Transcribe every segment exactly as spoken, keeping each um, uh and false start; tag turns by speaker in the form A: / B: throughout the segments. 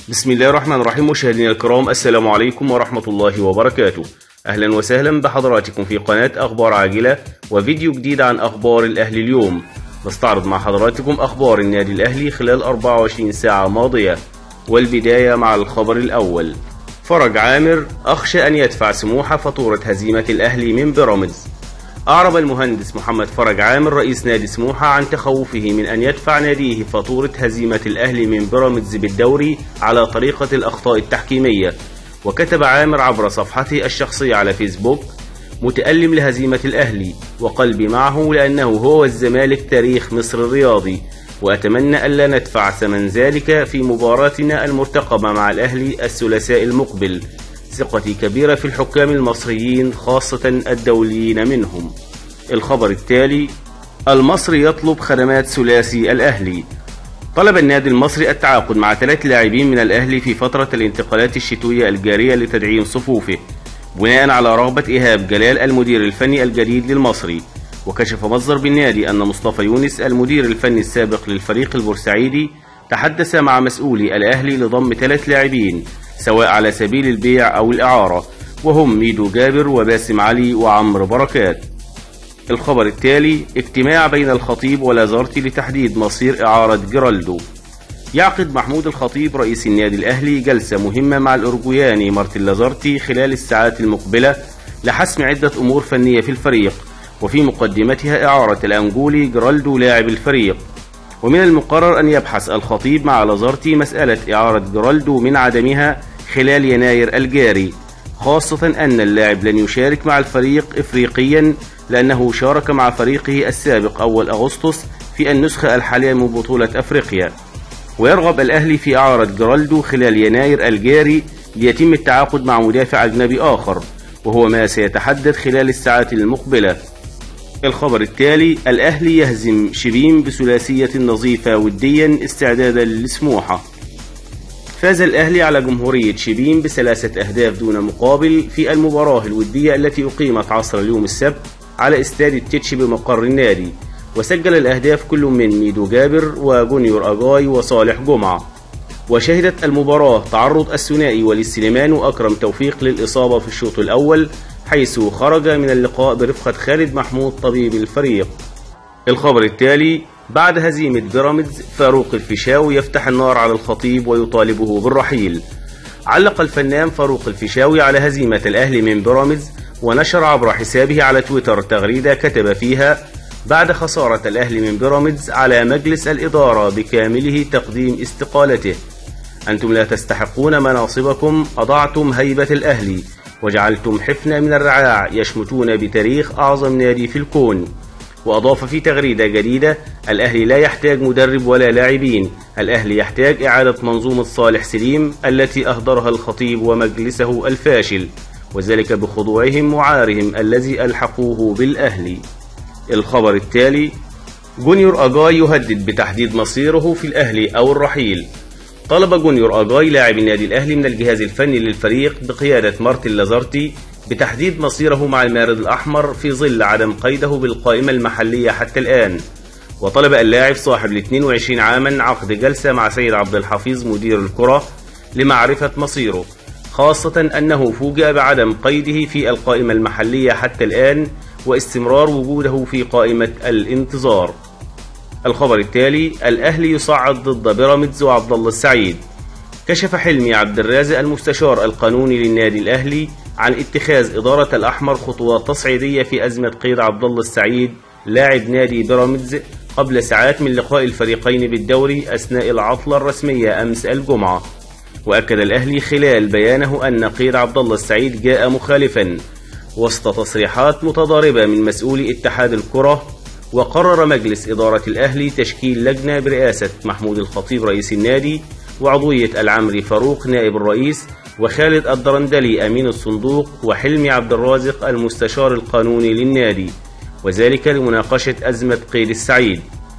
A: بسم الله الرحمن الرحيم. مشاهدينا الكرام، السلام عليكم ورحمة الله وبركاته. أهلا وسهلا بحضراتكم في قناة أخبار عاجلة وفيديو جديد عن أخبار الأهلي اليوم. نستعرض مع حضراتكم أخبار النادي الأهلي خلال أربعة وعشرين ساعة ماضية، والبداية مع الخبر الأول. فرج عامر: أخشى أن يدفع سموحة فاتورة هزيمة الأهلي من بيراميدز. أعرب المهندس محمد فرج عامر رئيس نادي سموحة عن تخوفه من أن يدفع ناديه فاتورة هزيمة الأهلي من بيراميدز بالدوري على طريقة الأخطاء التحكيمية. وكتب عامر عبر صفحته الشخصية على فيسبوك: متألم لهزيمة الأهلي وقلبي معه لأنه هو والزمالك تاريخ مصر الرياضي، وأتمنى ألا ندفع ثمن ذلك في مباراتنا المرتقبة مع الأهلي الثلاثاء المقبل. ثقتي كبيرة في الحكام المصريين خاصة الدوليين منهم. الخبر التالي: المصري يطلب خدمات ثلاثي الأهلي. طلب النادي المصري التعاقد مع ثلاث لاعبين من الأهلي في فترة الانتقالات الشتوية الجارية لتدعيم صفوفه، بناء على رغبة إيهاب جلال المدير الفني الجديد للمصري. وكشف مصدر بالنادي أن مصطفى يونس المدير الفني السابق للفريق البورسعيدي تحدث مع مسؤولي الأهلي لضم ثلاث لاعبين سواء على سبيل البيع أو الإعارة، وهم ميدو جابر وباسم علي وعمرو بركات. الخبر التالي: اجتماع بين الخطيب ولازارتي لتحديد مصير إعارة جيرالدو. يعقد محمود الخطيب رئيس النادي الأهلي جلسة مهمة مع الأورجوياني مارتن لازارتي خلال الساعات المقبلة لحسم عدة أمور فنية في الفريق، وفي مقدمتها إعارة الأنجولي جيرالدو لاعب الفريق. ومن المقرر أن يبحث الخطيب مع لازارتي مسألة إعارة جيرالدو من عدمها خلال يناير الجاري، خاصة أن اللاعب لن يشارك مع الفريق إفريقيا لأنه شارك مع فريقه السابق أول أغسطس في النسخة الحالية من بطولة أفريقيا. ويرغب الأهلي في إعارة جيرالدو خلال يناير الجاري ليتم التعاقد مع مدافع أجنبي آخر، وهو ما سيتحدد خلال الساعات المقبلة. الخبر التالي: الأهلي يهزم شبين بثلاثية نظيفة وديا استعدادا لسموحة. فاز الأهلي على جمهورية شبين بثلاثة أهداف دون مقابل في المباراة الودية التي أقيمت عصر اليوم السبت على استاد التتش بمقر النادي. وسجل الأهداف كل من ميدو جابر وجونيور أجاي وصالح جمعة. وشهدت المباراة تعرض الثنائي وليد سليمان وأكرم توفيق للإصابة في الشوط الأول، حيث خرج من اللقاء برفقة خالد محمود طبيب الفريق. الخبر التالي: بعد هزيمة بيراميدز فاروق الفيشاوي يفتح النار على الخطيب ويطالبه بالرحيل. علق الفنان فاروق الفيشاوي على هزيمة الأهلي من بيراميدز، ونشر عبر حسابه على تويتر تغريدة كتب فيها: بعد خسارة الأهلي من بيراميدز على مجلس الإدارة بكامله تقديم استقالته. أنتم لا تستحقون مناصبكم، أضعتم هيبة الأهلي وجعلتم حفنة من الرعاع يشمتون بتاريخ أعظم نادي في الكون. وأضاف في تغريدة جديدة: الأهلي لا يحتاج مدرب ولا لاعبين، الأهلي يحتاج إعادة منظومة صالح سليم التي أهدرها الخطيب ومجلسه الفاشل، وذلك بخضوعهم وعارهم الذي ألحقوه بالأهلي. الخبر التالي: جونيور أجاي يهدد بتحديد مصيره في الأهلي أو الرحيل. طلب جونيور أجاي لاعب النادي الأهلي من الجهاز الفني للفريق بقيادة مارتن لازارتي بتحديد مصيره مع المارد الأحمر في ظل عدم قيده بالقائمة المحلية حتى الآن. وطلب اللاعب صاحب الاثنين وعشرين عاما عقد جلسة مع سيد عبد الحفيظ مدير الكرة لمعرفة مصيره، خاصة أنه فوجئ بعدم قيده في القائمة المحلية حتى الآن واستمرار وجوده في قائمة الانتظار. الخبر التالي: الأهلي يصعد ضد بيراميدز وعبد الله السعيد. كشف حلمي عبد الرازق المستشار القانوني للنادي الأهلي عن اتخاذ إدارة الأحمر خطوات تصعيدية في أزمة قيد عبد الله السعيد لاعب نادي بيراميدز قبل ساعات من لقاء الفريقين بالدوري أثناء العطلة الرسمية أمس الجمعة. وأكد الأهلي خلال بيانه أن قيد عبد الله السعيد جاء مخالفا وسط تصريحات متضاربة من مسؤولي اتحاد الكرة. وقرر مجلس إدارة الأهلي تشكيل لجنة برئاسة محمود الخطيب رئيس النادي، وعضوية العمري فاروق نائب الرئيس، وخالد الدرندلي أمين الصندوق، وحلمي عبد الرازق المستشار القانوني للنادي، وذلك لمناقشة أزمة قيد السعيد.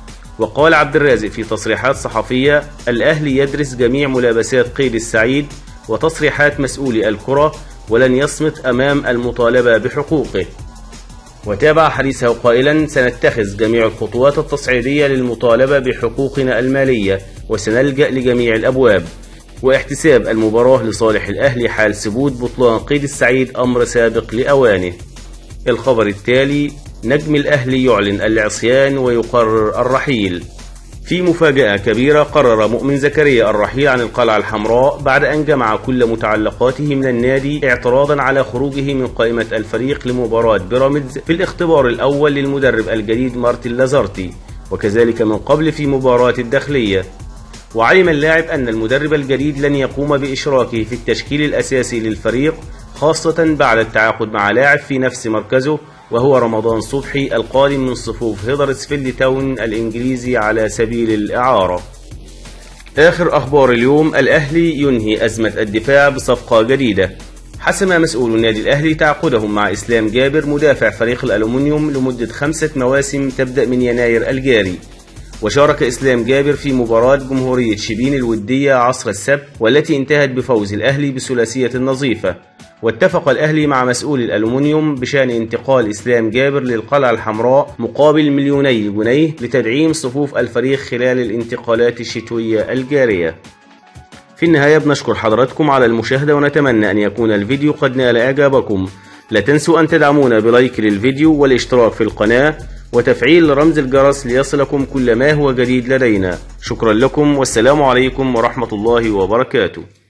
A: وقال عبد الرازق في تصريحات صحفية: الأهلي يدرس جميع ملابسات قيد السعيد وتصريحات مسؤولي الكرة ولن يصمت أمام المطالبة بحقوقه. وتابع حديثه قائلا: سنتخذ جميع الخطوات التصعيدية للمطالبة بحقوقنا المالية وسنلجأ لجميع الأبواب. واحتساب المباراة لصالح الأهلي حال ثبوت بطلان قيد السعيد أمر سابق لأوانه. الخبر التالي: نجم الأهلي يعلن العصيان ويقرر الرحيل. في مفاجأة كبيرة، قرر مؤمن زكريا الرحيل عن القلعة الحمراء بعد أن جمع كل متعلقاته من النادي اعتراضا على خروجه من قائمة الفريق لمباراة بيراميدز في الاختبار الأول للمدرب الجديد مارتن لازارتي، وكذلك من قبل في مباراة الداخلية. وعلم اللاعب أن المدرب الجديد لن يقوم بإشراكه في التشكيل الأساسي للفريق، خاصة بعد التعاقد مع لاعب في نفس مركزه وهو رمضان صبحي القادم من صفوف هيدرسفيلد تاون الإنجليزي على سبيل الإعارة. آخر أخبار اليوم: الأهلي ينهي أزمة الدفاع بصفقة جديدة. حسم مسؤول النادي الأهلي تعاقدهم مع إسلام جابر مدافع فريق الألومنيوم لمدة خمسة مواسم تبدأ من يناير الجاري. وشارك إسلام جابر في مباراة جمهورية شبين الودية عصر السبت والتي انتهت بفوز الأهلي بثلاثية نظيفة. واتفق الأهلي مع مسؤول الألومنيوم بشأن انتقال إسلام جابر للقلعة الحمراء مقابل مليوني جنيه لتدعيم صفوف الفريق خلال الانتقالات الشتوية الجارية. في النهاية بنشكر حضراتكم على المشاهدة ونتمنى أن يكون الفيديو قد نال إعجابكم. لا تنسوا أن تدعمونا بلايك للفيديو والاشتراك في القناة وتفعيل رمز الجرس ليصلكم كل ما هو جديد لدينا. شكرا لكم والسلام عليكم ورحمة الله وبركاته.